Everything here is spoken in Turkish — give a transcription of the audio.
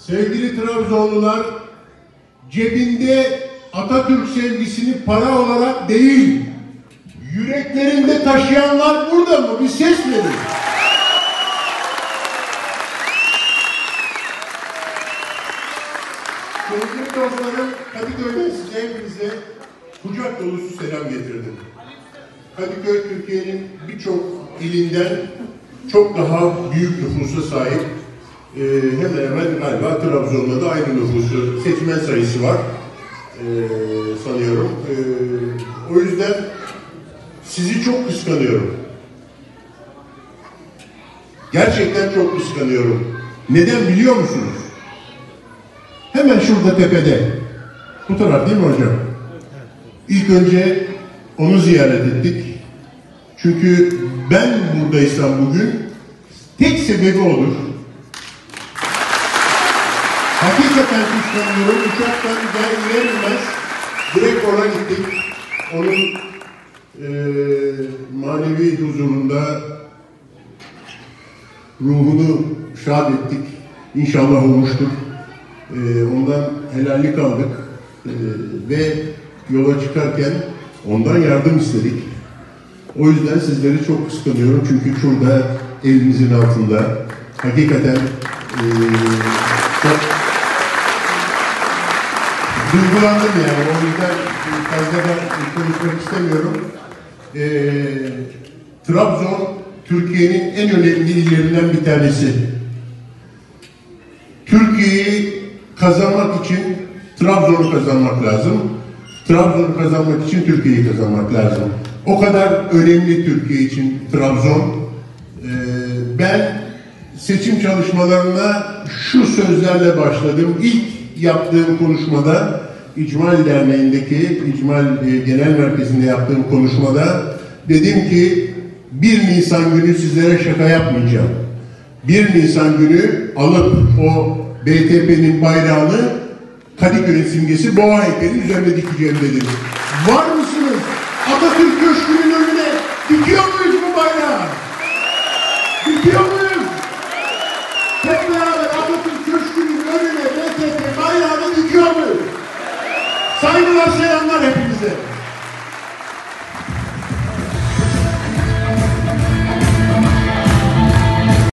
Sevgili Trabzonlular, cebinde Atatürk sevgisini para olarak değil, yüreklerinde taşıyanlar burada mı? Bir ses verin. Sevgili dostlarım, Kadıköy'den size hepinize kucak dolusu selam getirdim. Kadıköy, Türkiye'nin birçok ilinden çok daha büyük nüfusa sahip. Hemen hemen galiba Trabzon'da da aynı nüfusu, seçmen sayısı var sanıyorum. O yüzden sizi çok kıskanıyorum. Gerçekten çok kıskanıyorum. Neden biliyor musunuz? Hemen şurada tepede. Bu taraf değil mi hocam? İlk önce onu ziyaret ettik. Çünkü ben buradaysam bugün tek sebebi olur. Hakikaten kıskanıyorum. Uçaktan gelmez. Direkt ona gittik. Onun manevi huzurunda ruhunu şad ettik. İnşallah olmuştur. Ondan helallik aldık. Ve yola çıkarken ondan yardım istedik. O yüzden sizleri çok kıskanıyorum. Çünkü şurada elinizin altında hakikaten çok duygulandım yani. O yüzden fazla da konuşmak istemiyorum. Trabzon, Türkiye'nin en önemli illerinden bir tanesi. Türkiye'yi kazanmak için Trabzon'u kazanmak lazım. Trabzon'u kazanmak için Türkiye'yi kazanmak lazım. O kadar önemli Türkiye için Trabzon. Ben seçim çalışmalarına şu sözlerle başladım. İlk yaptığım konuşmada, İcmal Derneği'ndeki, İcmal Genel Merkezi'nde yaptığım konuşmada dedim ki 1 Nisan günü sizlere şaka yapmayacağım. 1 Nisan günü alıp o BTP'nin bayrağını Kadıköy'ün simgesi boğa heykelinin üzerine dikeceğim dedim. Var mısınız? Atatürk Köşkü'nün önüne dikiyor muyuz bu bayrağı? Dikiyor muyuz? Hep beraber Atatürk Köşkü'nün önüne BTP bayrağını dikiyor muyuz? Saygılar, selamlar hepinize.